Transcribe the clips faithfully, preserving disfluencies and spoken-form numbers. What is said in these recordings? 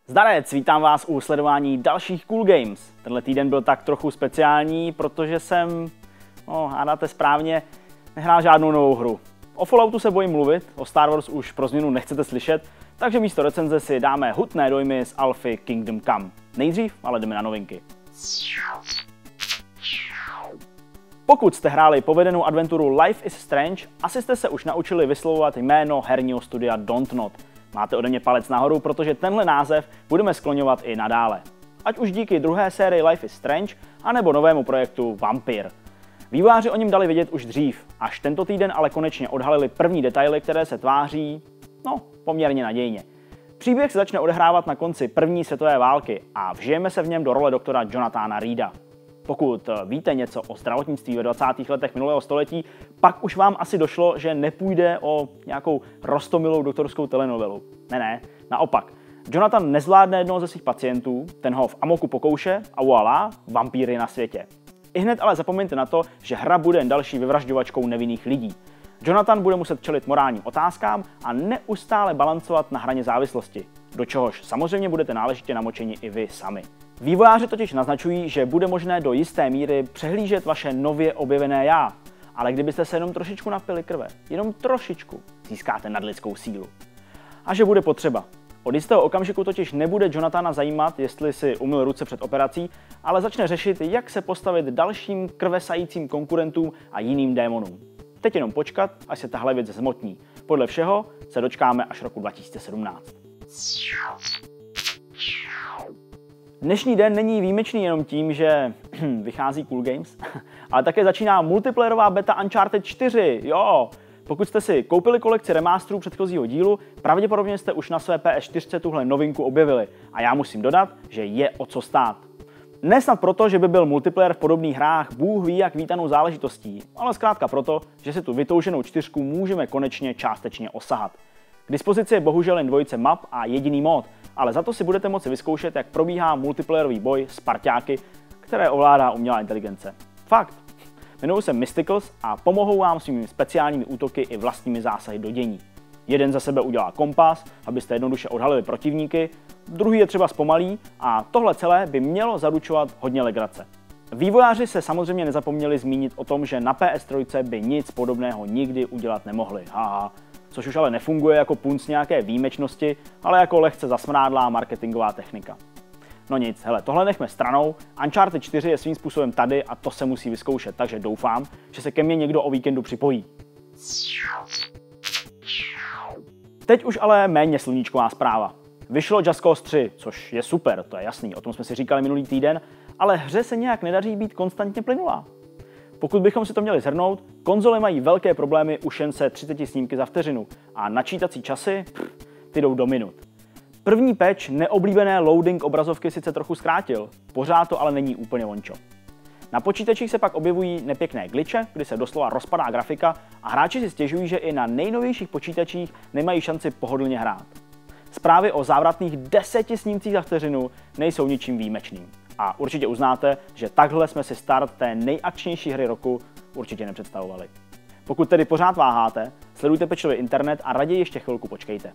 Zdarec, vítám vás u sledování dalších Cool Games. Tenhle týden byl tak trochu speciální, protože jsem, no hádáte správně, nehrál žádnou novou hru. O Falloutu se bojím mluvit, o Star Wars už pro změnu nechcete slyšet, takže místo recenze si dáme hutné dojmy z Alfy Kingdom Come. Nejdřív ale jdeme na novinky. Pokud jste hráli povedenou adventuru Life is Strange, asi jste se už naučili vyslovovat jméno herního studia Dontnod. Máte ode mě palec nahoru, protože tenhle název budeme skloňovat i nadále. Ať už díky druhé sérii Life is Strange, anebo novému projektu Vampyr. Vývojáři o něm dali vědět už dřív, až tento týden ale konečně odhalili první detaily, které se tváří, no, poměrně nadějně. Příběh se začne odehrávat na konci první světové války a vžijeme se v něm do role doktora Jonathana Reeda. Pokud víte něco o zdravotnictví ve dvacátých letech minulého století, pak už vám asi došlo, že nepůjde o nějakou roztomilou doktorskou telenovelu. Ne, ne, naopak. Jonathan nezvládne jednoho ze svých pacientů, ten ho v amoku pokouše a voilà, vampír je na světě. Ihned ale zapomeňte na to, že hra bude jen další vyvražďovačkou nevinných lidí. Jonathan bude muset čelit morálním otázkám a neustále balancovat na hraně závislosti, do čehož samozřejmě budete náležitě namočeni i vy sami. Vývojáři totiž naznačují, že bude možné do jisté míry přehlížet vaše nově objevené já, ale kdybyste se jenom trošičku napili krve, jenom trošičku, získáte nadlidskou sílu. A že bude potřeba. Od jistého okamžiku totiž nebude Jonathana zajímat, jestli si umyl ruce před operací, ale začne řešit, jak se postavit dalším krvesajícím konkurentům a jiným démonům. Teď jenom počkat, až se tahle věc zmotní. Podle všeho se dočkáme až roku dva tisíce sedmnáct. Dnešní den není výjimečný jenom tím, že vychází Cool Games, ale také začíná multiplayerová beta Uncharted čtyři, jo! Pokud jste si koupili kolekci remasterů předchozího dílu, pravděpodobně jste už na své P S čtyři tuhle novinku objevili a já musím dodat, že je o co stát. Ne snad proto, že by byl multiplayer v podobných hrách Bůh ví jak vítanou záležitostí, ale zkrátka proto, že si tu vytouženou čtyřku můžeme konečně částečně osahat. K dispozici je bohužel jen dvojice map a jediný mod, ale za to si budete moci vyzkoušet, jak probíhá multiplayerový boj s parťáky, které ovládá umělá inteligence. Fakt. Jmenuji se Mysticals a pomohou vám svými speciálními útoky i vlastními zásahy do dění. Jeden za sebe udělá kompas, abyste jednoduše odhalili protivníky, druhý je třeba zpomalí a tohle celé by mělo zaručovat hodně legrace. Vývojáři se samozřejmě nezapomněli zmínit o tom, že na P S tři by nic podobného nikdy udělat nemohli. Haha. Což už ale nefunguje jako punc nějaké výjimečnosti, ale jako lehce zasmrádlá marketingová technika. No nic, hele, tohle nechme stranou, Uncharted čtyři je svým způsobem tady a to se musí vyzkoušet, takže doufám, že se ke mně někdo o víkendu připojí. Teď už ale méně sluníčková zpráva. Vyšlo Just Cause tři, což je super, to je jasný, o tom jsme si říkali minulý týden, ale hře se nějak nedaří být konstantně plynulá. Pokud bychom si to měli shrnout, konzole mají velké problémy už jen se třiceti snímky za vteřinu a načítací časy, pff, ty jdou do minut. První patch neoblíbené loading obrazovky sice trochu zkrátil, pořád to ale není úplně vončo. Na počítačích se pak objevují nepěkné glitche, kdy se doslova rozpadá grafika a hráči si stěžují, že i na nejnovějších počítačích nemají šanci pohodlně hrát. Zprávy o závratných deseti snímcích za vteřinu nejsou ničím výjimečným. A určitě uznáte, že takhle jsme si start té nejakčnější hry roku určitě nepředstavovali. Pokud tedy pořád váháte, sledujte pečlivě internet a raději ještě chvilku počkejte.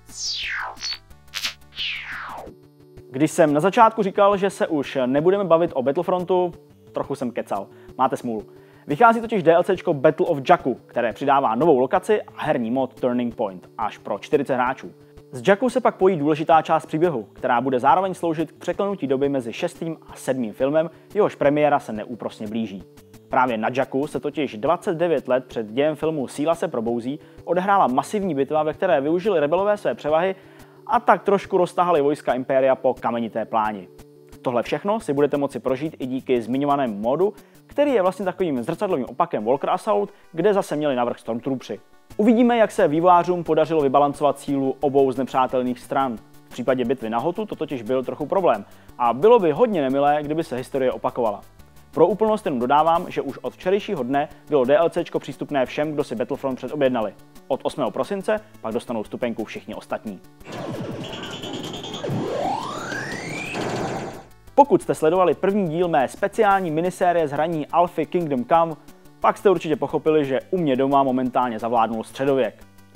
Když jsem na začátku říkal, že se už nebudeme bavit o Battlefrontu, trochu jsem kecal. Máte smůlu. Vychází totiž DLCčko Battle of Jakku, které přidává novou lokaci a herní mod Turning Point, až pro čtyřicet hráčů. S Jakku se pak pojí důležitá část příběhu, která bude zároveň sloužit k překlenutí doby mezi šestým a sedmým filmem, jehož premiéra se neúprosně blíží. Právě na Jakku se totiž dvacet devět let před dějem filmu Síla se probouzí odehrála masivní bitva, ve které využili rebelové své převahy a tak trošku roztahali vojska Impéria po kamenité pláni. Tohle všechno si budete moci prožít i díky zmiňovanému modu, který je vlastně takovým zrcadlovým opakem Walker Assault, kde zase měli navrch Stormtroopři. Uvidíme, jak se vývojářům podařilo vybalancovat sílu obou znepřátelných stran. V případě bitvy na Hotu to totiž byl trochu problém a bylo by hodně nemilé, kdyby se historie opakovala. Pro úplnost jenom dodávám, že už od včerejšího dne bylo DLCčko přístupné všem, kdo si Battlefront předobjednali. Od osmého prosince pak dostanou vstupenku všichni ostatní. Pokud jste sledovali první díl mé speciální minisérie z hraní Alfy Kingdom Come, pak jste určitě pochopili, že u mě doma momentálně zavládnul středověk.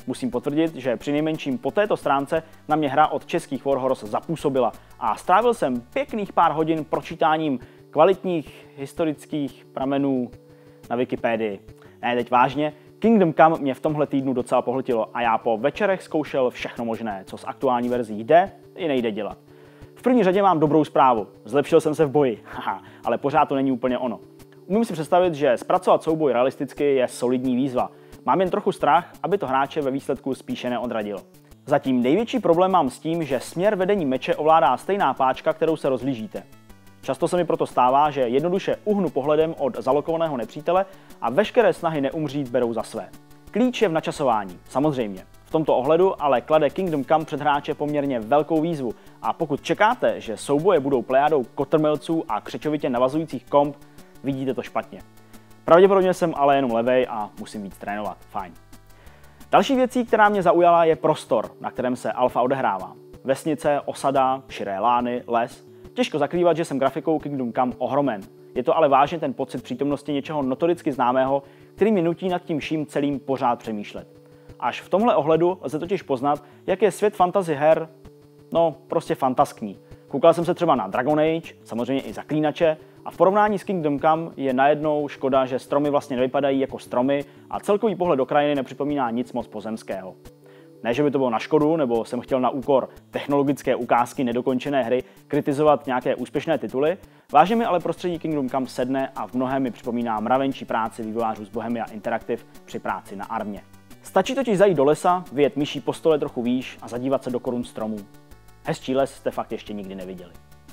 Musím potvrdit, že přinejmenším po této stránce na mě hra od českých Warhorse zapůsobila a strávil jsem pěkných pár hodin pročítáním kvalitních historických pramenů na Wikipedii. Ne, teď vážně, Kingdom Come mě v tomhle týdnu docela pohltilo a já po večerech zkoušel všechno možné, co s aktuální verzí jde i nejde dělat. V první řadě mám dobrou zprávu, zlepšil jsem se v boji, haha, ale pořád to není úplně ono. Umím si představit, že zpracovat souboj realisticky je solidní výzva. Mám jen trochu strach, aby to hráče ve výsledku spíše neodradilo. Zatím největší problém mám s tím, že směr vedení meče ovládá stejná páčka, kterou se rozhlížíte. Často se mi proto stává, že jednoduše uhnu pohledem od zalokovaného nepřítele a veškeré snahy neumřít berou za své. Klíč je v načasování, samozřejmě. V tomto ohledu ale klade Kingdom Come před hráče poměrně velkou výzvu a pokud čekáte, že souboje budou plejadou kotrmelců a křečovitě navazujících komp, vidíte to špatně. Pravděpodobně jsem ale jenom levej a musím víc trénovat, fajn. Další věcí, která mě zaujala, je prostor, na kterém se alfa odehrává. Vesnice, osada, širé lány, les. Těžko zakrývat, že jsem grafikou Kingdom Come ohromen. Je to ale vážně ten pocit přítomnosti něčeho notoricky známého, který mě nutí nad tím vším celým pořád přemýšlet. Až v tomhle ohledu lze totiž poznat, jak je svět fantasy her, no prostě fantaskní. Koukal jsem se třeba na Dragon Age, samozřejmě i Zaklínače, a v porovnání s Kingdom Come je najednou škoda, že stromy vlastně nevypadají jako stromy a celkový pohled do krajiny nepřipomíná nic moc pozemského. Ne, že by to bylo na škodu, nebo jsem chtěl na úkor technologické ukázky nedokončené hry kritizovat nějaké úspěšné tituly, vážně mi ale prostředí Kingdom Come sedne a v mnohém mi připomíná mravenčí práci vývojářů z Bohemia Interactive při práci na Armě. Stačí totiž zajít do lesa, vyjet myší po stole trochu výš a zadívat se do korun stromů. Hezčí les jste fakt ještě nikdy neviděli.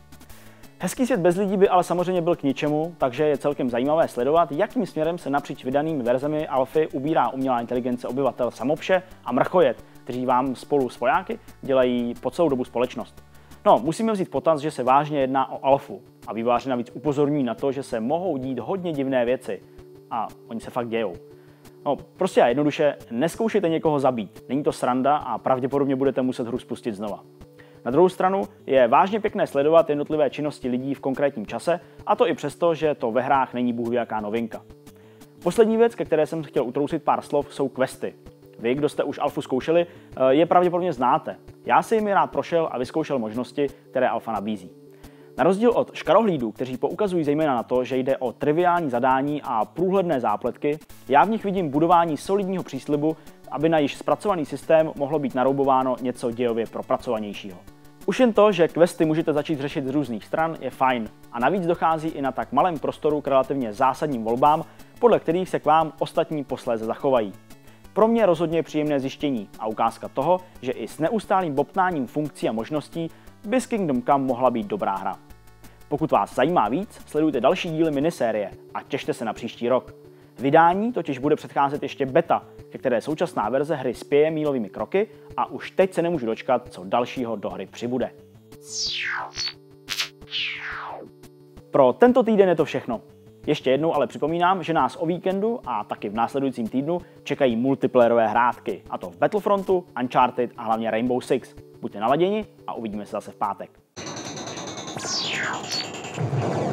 Hezký svět bez lidí by ale samozřejmě byl k ničemu, takže je celkem zajímavé sledovat, jakým směrem se napříč vydanými verzemi alfy ubírá umělá inteligence obyvatel Samopše a Mrchojet, kteří vám spolu s vojáky dělají po celou dobu společnost. No, musíme vzít potaz, že se vážně jedná o alfu a vývojáři navíc upozorňují na to, že se mohou dít hodně divné věci a oni se fakt dějou. No, prostě a jednoduše, nezkoušejte někoho zabít, není to sranda a pravděpodobně budete muset hru spustit znova. Na druhou stranu je vážně pěkné sledovat jednotlivé činnosti lidí v konkrétním čase, a to i přesto, že to ve hrách není bůh jaká novinka. Poslední věc, ke které jsem chtěl utrousit pár slov, jsou questy. Vy, kdo jste už alfu zkoušeli, je pravděpodobně znáte. Já si jimi rád prošel a vyzkoušel možnosti, které alfa nabízí. Na rozdíl od škarohlídů, kteří poukazují zejména na to, že jde o triviální zadání a průhledné zápletky, já v nich vidím budování solidního příslibu, aby na již zpracovaný systém mohlo být naroubováno něco dějově propracovanějšího. Už jen to, že questy můžete začít řešit z různých stran, je fajn a navíc dochází i na tak malém prostoru k relativně zásadním volbám, podle kterých se k vám ostatní posléze zachovají. Pro mě rozhodně příjemné zjištění a ukázka toho, že i s neustálým bobtnáním funkcí a možností by s Kingdom Come mohla být dobrá hra. Pokud vás zajímá víc, sledujte další díly minisérie a těšte se na příští rok. Vydání totiž bude předcházet ještě beta, ke které současná verze hry spěje mílovými kroky a už teď se nemůžu dočkat, co dalšího do hry přibude. Pro tento týden je to všechno. Ještě jednou ale připomínám, že nás o víkendu a taky v následujícím týdnu čekají multiplayerové hrátky, a to v Battlefrontu, Uncharted a hlavně Rainbow Six. Buďte naladěni a uvidíme se zase v pátek.